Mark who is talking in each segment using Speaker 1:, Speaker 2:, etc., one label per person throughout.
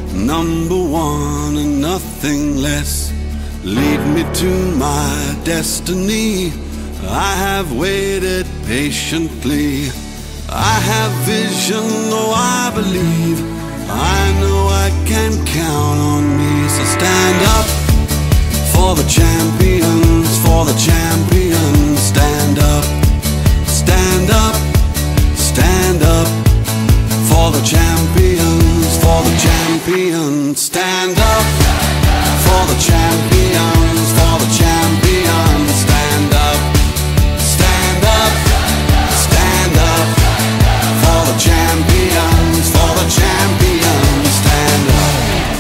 Speaker 1: number one and nothing less. Lead me to my destiny. I have waited patiently. I have vision, though I believe. I know I can count on me. So stand up for the champions, for the champions. Stand up, stand up, stand up for the champions, for the champions. Stand up for the champions, for the champions. Stand up, stand up, stand up for the champions, for the champions. Stand up.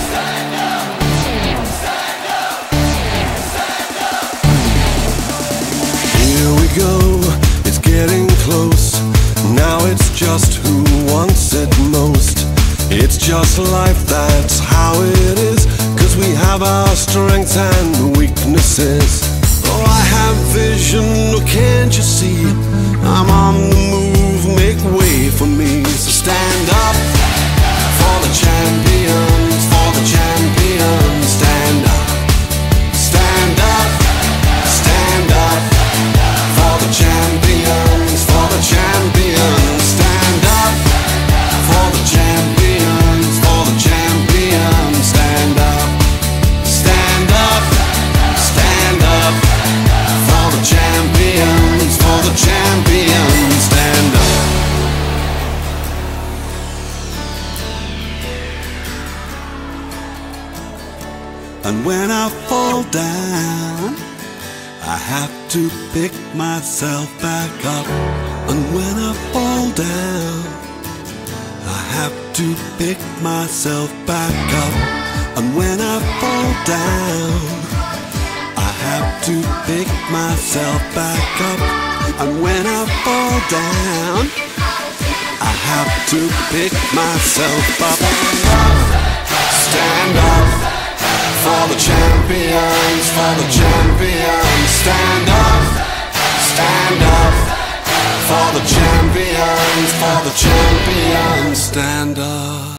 Speaker 1: Here we go, it's getting close. Now it's just who wants it most. It's just life, that's how it is. 'Cause we have our strengths and weaknesses. Oh, I have vision, oh, can't you see? I'm on the move, make way for me. So stand up for the champions, for the champions. Stand up, stand up, stand up for the champions, for the champions. Stand up for the champions, for the champions. Stand up, stand up, stand up for the champions, for the champions. Stand up. And when I fall down, I have to pick myself back up. And when I fall down, I have to pick myself back up. And when I fall down, I have to pick myself back up. And when I fall down, I have to pick myself up. Stand up for the champions, for the champions. Stand up, stand up for the champions, for the champions. Stand up.